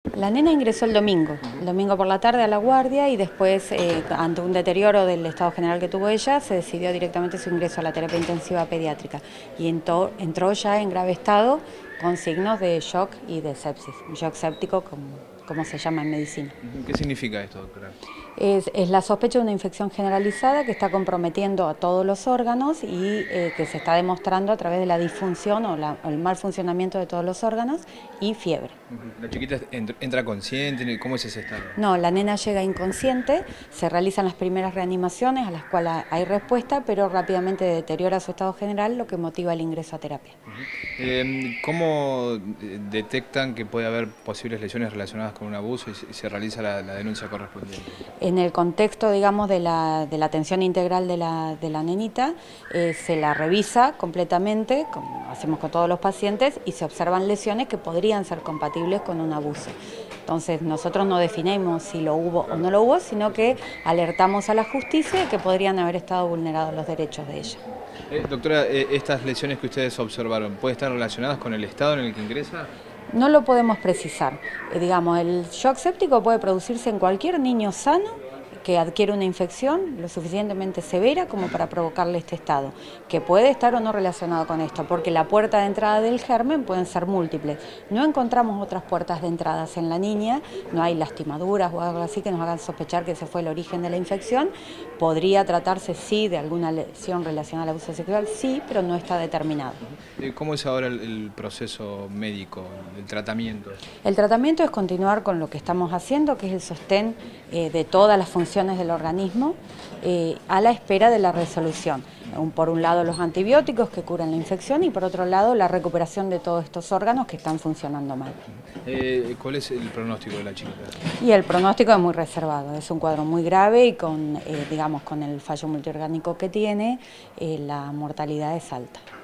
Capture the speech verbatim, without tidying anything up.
La nena ingresó el domingo, el domingo por la tarde a la guardia y después, eh, ante un deterioro del estado general que tuvo ella, se decidió directamente su ingreso a la terapia intensiva pediátrica y entró, entró ya en grave estado con signos de shock y de sepsis, un shock séptico como, como se llama en medicina. ¿Qué significa esto, doctora? Es, es la sospecha de una infección generalizada que está comprometiendo a todos los órganos y eh, que se está demostrando a través de la disfunción o, la, o el mal funcionamiento de todos los órganos y fiebre. ¿La chiquita entra consciente? ¿Cómo es ese estado? No, la nena llega inconsciente, se realizan las primeras reanimaciones a las cuales hay respuesta, pero rápidamente deteriora su estado general, lo que motiva el ingreso a terapia. Uh-huh. eh, ¿Cómo detectan que puede haber posibles lesiones relacionadas con un abuso y se realiza la, la denuncia correspondiente? En el contexto, digamos, de la, de la atención integral de la, de la nenita, eh, se la revisa completamente, como hacemos con todos los pacientes, y se observan lesiones que podrían ser compatibles con un abuso. Entonces nosotros no definimos si lo hubo o no lo hubo, sino que alertamos a la justicia de que podrían haber estado vulnerados los derechos de ella. Eh, doctora, eh, estas lesiones que ustedes observaron, ¿pueden estar relacionadas con el estado en el que ingresa? No lo podemos precisar. Eh, digamos, el shock séptico puede producirse en cualquier niño sano que adquiere una infección lo suficientemente severa como para provocarle este estado, que puede estar o no relacionado con esto, porque la puerta de entrada del germen pueden ser múltiples. No encontramos otras puertas de entradas en la niña, no hay lastimaduras o algo así que nos hagan sospechar que ese fue el origen de la infección. Podría tratarse, sí, de alguna lesión relacionada al abuso sexual, sí, pero no está determinado. ¿Cómo es ahora el, el proceso médico, el tratamiento? El tratamiento es continuar con lo que estamos haciendo, que es el sostén eh, de todas las funciones del organismo eh, a la espera de la resolución. Por un lado los antibióticos que curan la infección y por otro lado la recuperación de todos estos órganos que están funcionando mal. Eh, ¿Cuál es el pronóstico de la chica? Y el pronóstico es muy reservado, es un cuadro muy grave y con, eh, digamos, con el fallo multiorgánico que tiene, eh, la mortalidad es alta.